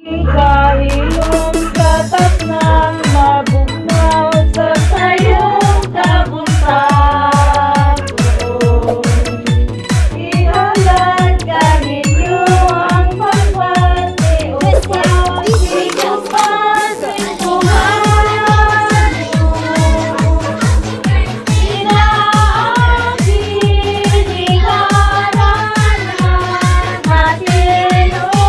Kahilom katas ng mabugnaw sa sayong kabuntagon. Ihalan ka ninyo ang pagpati upang ikapasin tumahan. Inaangkin iharanan natin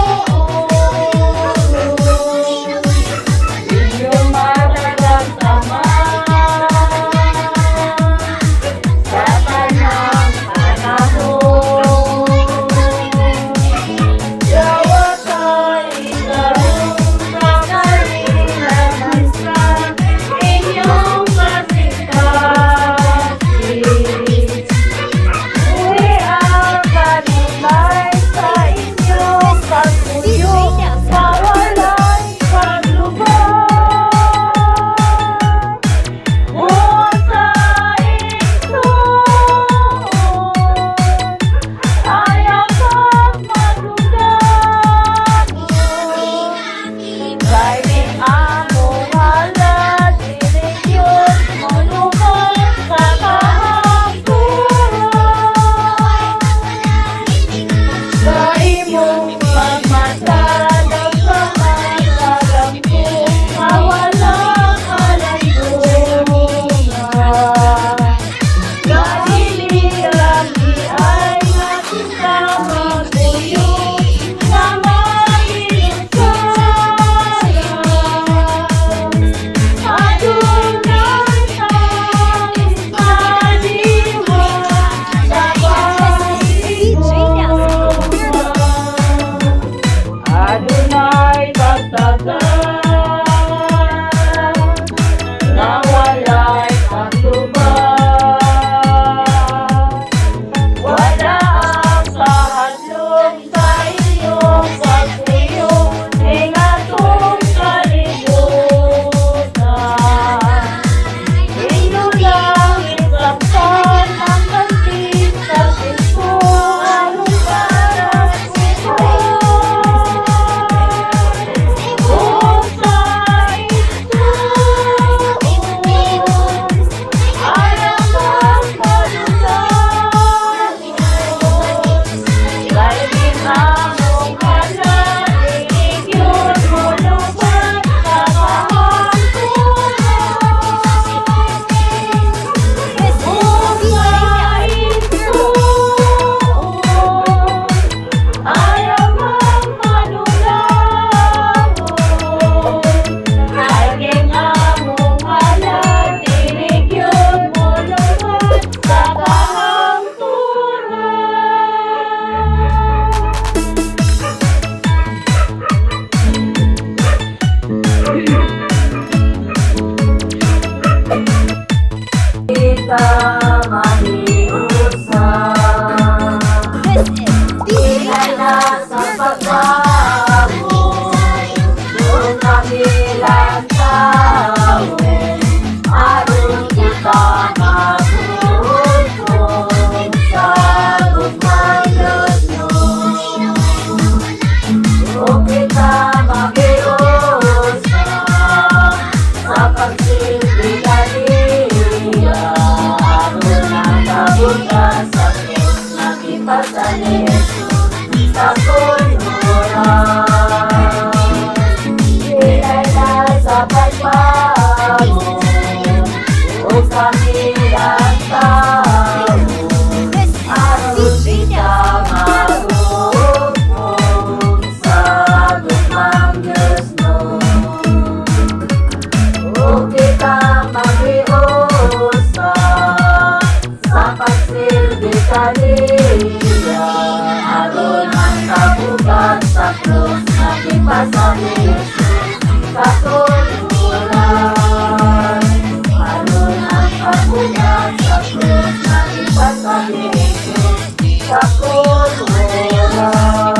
inyong mararamdaman sa tanang panahon. Yawa tayo ilarong sa kalilangan sa inyong masikasin. Uwi ang kanilay sa inyong pagpuyo sa walay paglubog. Busa ito ayaw kang malugan. Driving among halad, dinig yun maluman sa kahangkuran. Sa imong pagmatad ang pamatalam ko na walang kalandungan. Kahiliran ay natin sa magpuyo na mailusayan. Adunay tangis madiwa sa pag-ibig. Adunay pagtagan na walay paglubag. Wala ang kahadlong sa inyong pagpuyo ning atong kalibutan. Inyo lang isaktan ang kantin sa piso anong para puso. Busa ito ayaw kang malugan. Driving among halad, dinig yun maluman sa kahangkuran. Busa ito ayaw kang malugan. Driving among halad, dinig yun maluman sa kahangkuran. Kita mahiusan, ilay na sa pagbago, kung kabilang tao, aron kita maghukom sa gugmang lusyon. Kung kita mahiusan sa pagsilbi kaniya, aron ang kabutan sa Diyos na kipasa ni Jesus sa kulturan. Ilay na sa pagbago, kung kabilang tao, aron kita maghukom sa gugmang lusyon. Kung kita maghiusa sa pagsilbi kaniya, aron ang kabugat sa krus na kipasa ni Jesus sa kulturan. Aron ang kabugat sa krus na kipasa ni Jesus sa kulturan.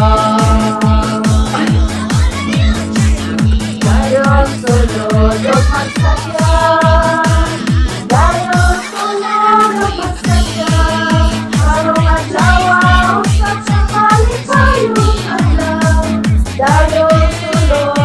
Dayon sulod o magsakyan, dayon sulod o magsakyan, arong adlaw usap sa kalipayong adlaw. Dayon sulod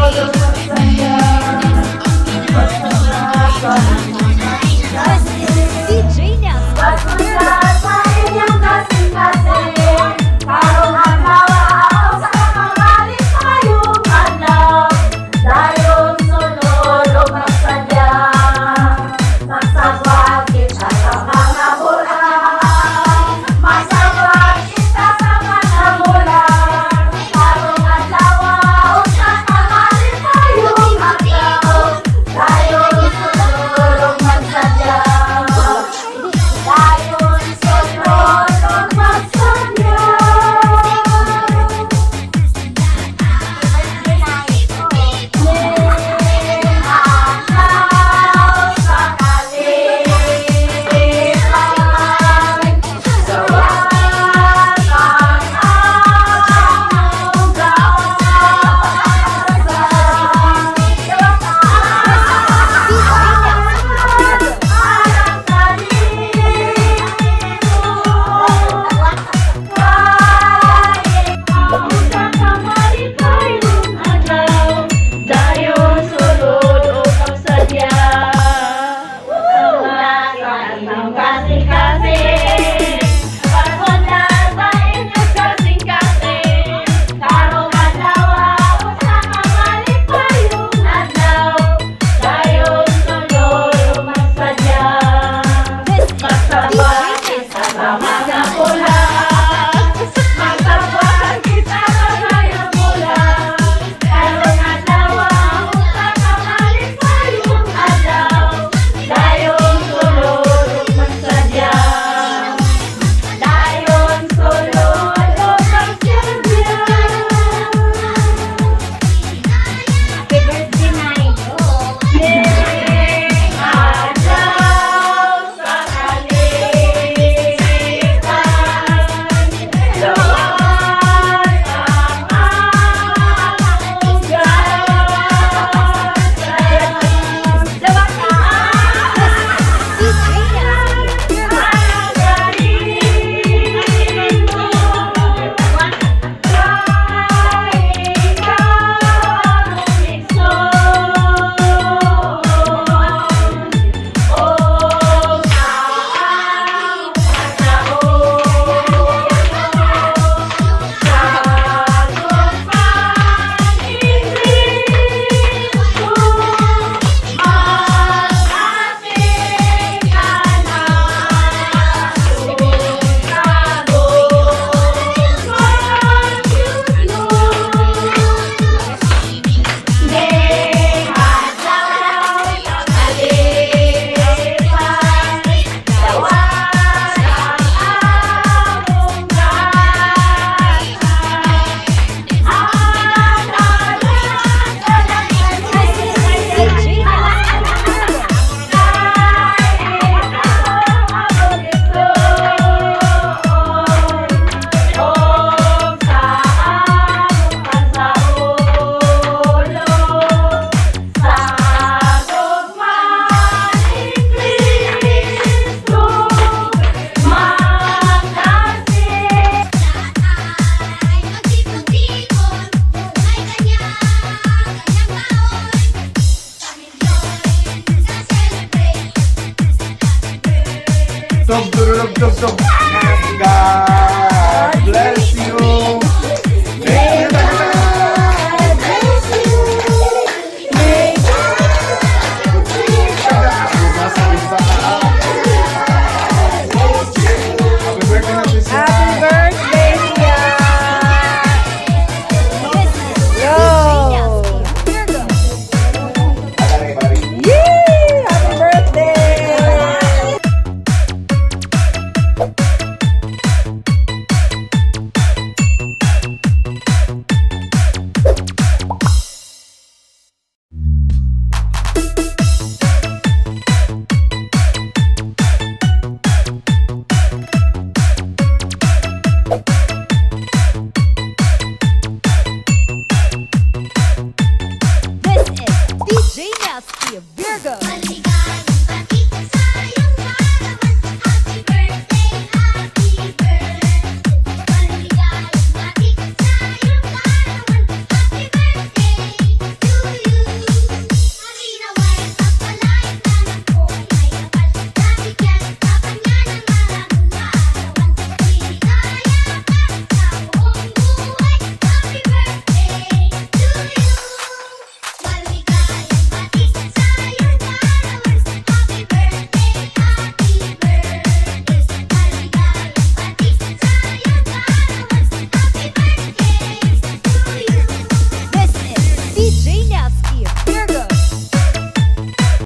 God bless